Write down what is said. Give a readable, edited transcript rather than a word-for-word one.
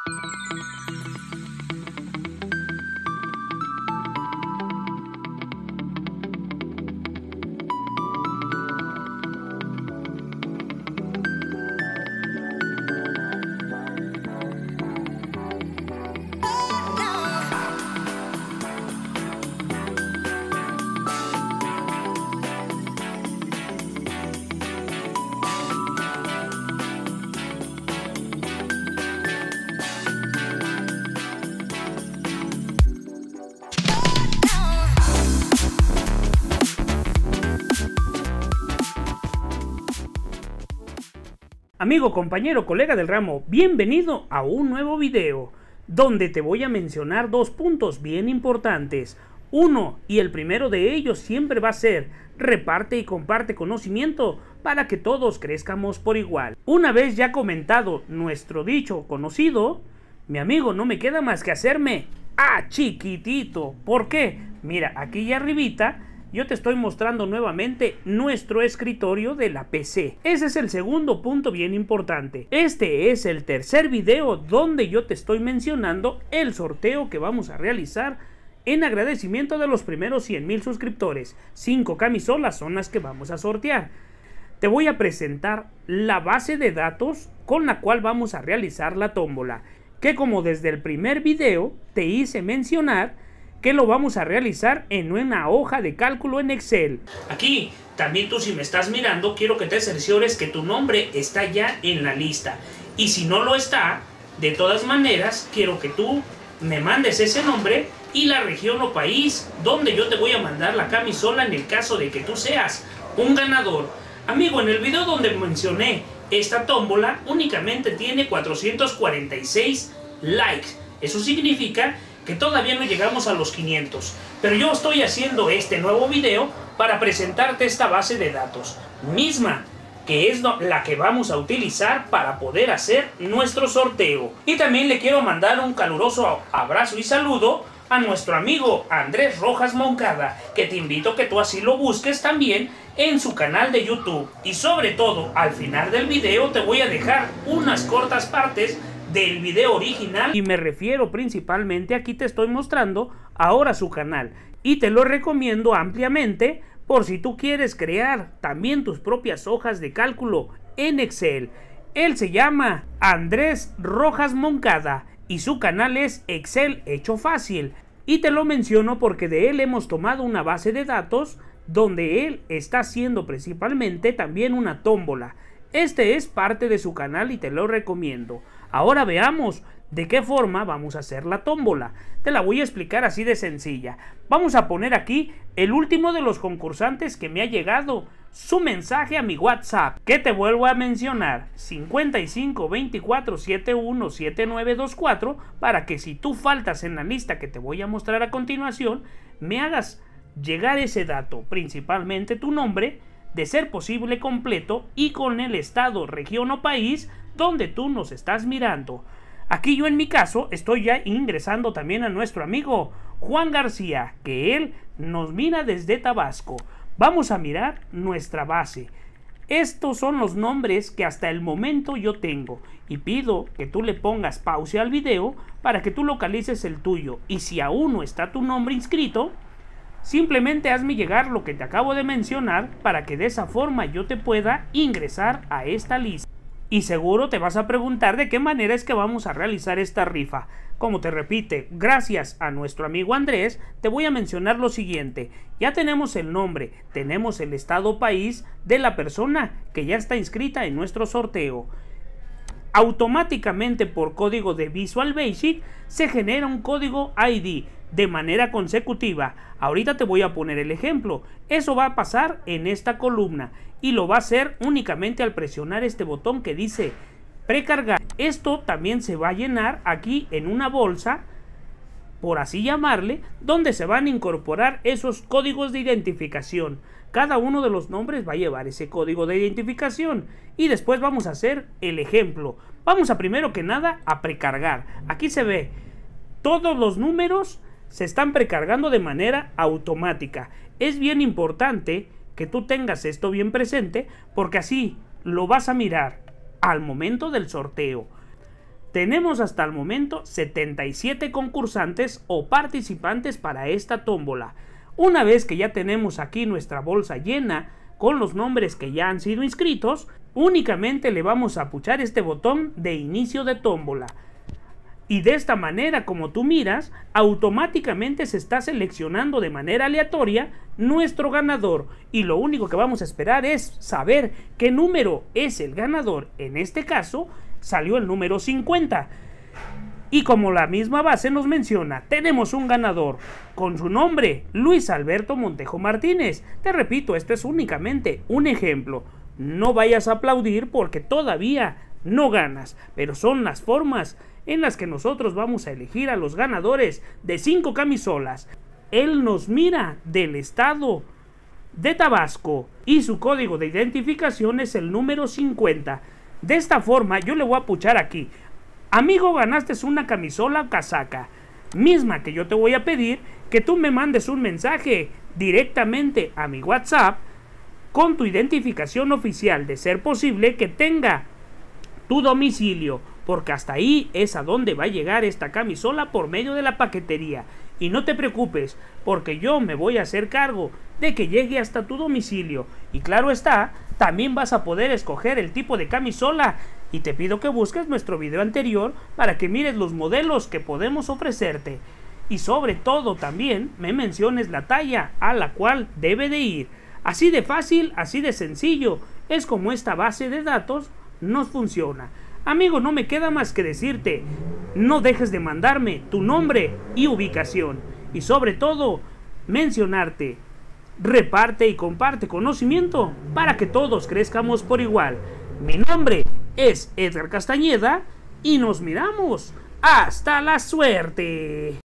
Amigo, compañero, colega del ramo, bienvenido a un nuevo video, donde te voy a mencionar dos puntos bien importantes. Uno, y el primero de ellos siempre va a ser, reparte y comparte conocimiento para que todos crezcamos por igual. Una vez ya comentado nuestro dicho conocido, mi amigo, no me queda más que hacerme chiquitito. ¿Por qué? Mira, aquí ya arribita yo te estoy mostrando nuevamente nuestro escritorio de la PC. Ese es el segundo punto bien importante. Este es el tercer video donde yo te estoy mencionando el sorteo que vamos a realizar en agradecimiento de los primeros 100,000 suscriptores. 5 camisolas son las que vamos a sortear. Te voy a presentar la base de datos con la cual vamos a realizar la tómbola, que como desde el primer video te hice mencionar que lo vamos a realizar en una hoja de cálculo en Excel. Aquí, también tú si me estás mirando, quiero que te cerciores que tu nombre está ya en la lista. Y si no lo está, de todas maneras, quiero que tú me mandes ese nombre y la región o país donde yo te voy a mandar la camisola en el caso de que tú seas un ganador. Amigo, en el video donde mencioné esta tómbola, únicamente tiene 446 likes. Eso significa que todavía no llegamos a los 500, pero yo estoy haciendo este nuevo video para presentarte esta base de datos, misma que es la que vamos a utilizar para poder hacer nuestro sorteo. Y también le quiero mandar un caluroso abrazo y saludo a nuestro amigo Andrés Rojas Moncada, que te invito a que tú así lo busques también en su canal de YouTube. Y sobre todo, al final del video te voy a dejar unas cortas partes del video original, y me refiero principalmente, aquí te estoy mostrando ahora su canal, y te lo recomiendo ampliamente por si tú quieres crear también tus propias hojas de cálculo en Excel. Él se llama Andrés Rojas Moncada y su canal es Excel Hecho Fácil, y te lo menciono porque de él hemos tomado una base de datos donde él está haciendo principalmente también una tómbola. Este es parte de su canal y te lo recomiendo. Ahora veamos de qué forma vamos a hacer la tómbola. Te la voy a explicar así de sencilla. Vamos a poner aquí el último de los concursantes que me ha llegado su mensaje a mi WhatsApp, que te vuelvo a mencionar, 55 24 71 7924, para que si tú faltas en la lista que te voy a mostrar a continuación, me hagas llegar ese dato, principalmente tu nombre, de ser posible completo y con el estado, región o país donde tú nos estás mirando. Aquí yo en mi caso estoy ya ingresando también a nuestro amigo Juan García, que él nos mira desde Tabasco. Vamos a mirar nuestra base. Estos son los nombres que hasta el momento yo tengo y pido que tú le pongas pausa al video para que tú localices el tuyo, y si aún no está tu nombre inscrito, simplemente hazme llegar lo que te acabo de mencionar para que de esa forma yo te pueda ingresar a esta lista. Y seguro te vas a preguntar de qué manera es que vamos a realizar esta rifa. Como te repite, gracias a nuestro amigo Andrés, te voy a mencionar lo siguiente. Ya tenemos el nombre, tenemos el estado país de la persona que ya está inscrita en nuestro sorteo. Automáticamente por código de Visual Basic se genera un código ID de manera consecutiva. Ahorita te voy a poner el ejemplo. Eso va a pasar en esta columna y lo va a hacer únicamente al presionar este botón que dice precargar. Esto también se va a llenar aquí en una bolsa, por así llamarle, donde se van a incorporar esos códigos de identificación. Cada uno de los nombres va a llevar ese código de identificación y después vamos a hacer el ejemplo. Vamos a primero que nada a precargar. Aquí se ve todos los números se están precargando de manera automática. Es bien importante que tú tengas esto bien presente porque así lo vas a mirar al momento del sorteo. Tenemos hasta el momento 77 concursantes o participantes para esta tómbola. Una vez que ya tenemos aquí nuestra bolsa llena con los nombres que ya han sido inscritos, únicamente le vamos a puchar este botón de inicio de tómbola. Y de esta manera, como tú miras, automáticamente se está seleccionando de manera aleatoria nuestro ganador. Y lo único que vamos a esperar es saber qué número es el ganador. En este caso, salió el número 50. Y como la misma base nos menciona, tenemos un ganador con su nombre, Luis Alberto Montejo Martínez. Te repito, esto es únicamente un ejemplo. No vayas a aplaudir porque todavía no ganas, pero son las formas en las que nosotros vamos a elegir a los ganadores de 5 camisolas. Él nos mira del estado de Tabasco y su código de identificación es el número 50. De esta forma yo le voy a puchar aquí: amigo, ganaste una camisola casaca, misma que yo te voy a pedir que tú me mandes un mensaje directamente a mi WhatsApp con tu identificación oficial, de ser posible que tenga tu domicilio, porque hasta ahí es a donde va a llegar esta camisola por medio de la paquetería. Y no te preocupes, porque yo me voy a hacer cargo de que llegue hasta tu domicilio. Y claro está, también vas a poder escoger el tipo de camisola. Y te pido que busques nuestro video anterior para que mires los modelos que podemos ofrecerte. Y sobre todo también me menciones la talla a la cual debe de ir. Así de fácil, así de sencillo, es como esta base de datos nos funciona. Amigo, no me queda más que decirte, no dejes de mandarme tu nombre y ubicación. Y sobre todo, mencionarte. Reparte y comparte conocimiento para que todos crezcamos por igual. Mi nombre es Edgar Castañeda y nos miramos. ¡Hasta la suerte!